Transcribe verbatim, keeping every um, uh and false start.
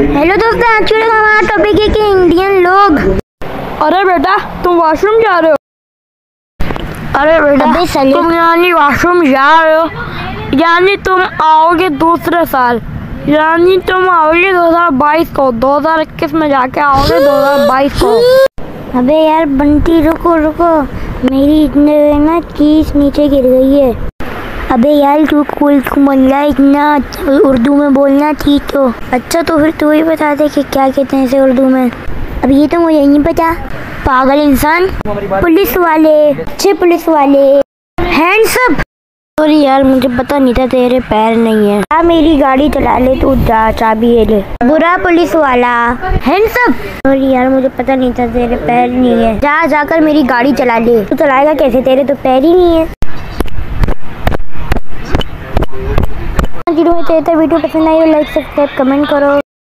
Hello दोस्तों, आज का हमारा टॉपिक है कि इंडियन लोग। अरे बेटा तुम वॉशरूम जा रहे हो? अरे बेटा तुम यानी वॉशरूम जा रहे हो, यानी तुम आओगे दूसरे साल, यानी तुम आओगे दो हज़ार बाईस को, दो हज़ार इक्कीस में जाके आओगे दो हज़ार बाईस को। अबे यार बंटी रुको रुको, मेरी इतने ना चीज नीचे गिर गई है। अबे यार तू कूल बोल रहा है, इतना उर्दू में बोलना ठीक तो। अच्छा तो फिर तू ही बता दे कि क्या कहते हैं इसे उर्दू में। अब ये तो मुझे नहीं पता। पागल इंसान। पुलिस वाले, अच्छे पुलिस वाले, हैंड्स अप। सॉरी यार मुझे पता नहीं था तेरे पैर नहीं है। क्या मेरी गाड़ी चला ले तू, जा चाबी ये ले। बुरा पुलिस वाला, हैंड्स अप। सॉरी यार मुझे पता नहीं था तेरे पैर नहीं है। जा जाकर मेरी गाड़ी चला ले। तू चलाएगा कैसे, तेरे तो पैर ही नहीं है। वीडियो पसंद आई तो लाइक सब्सक्राइब कमेंट करो।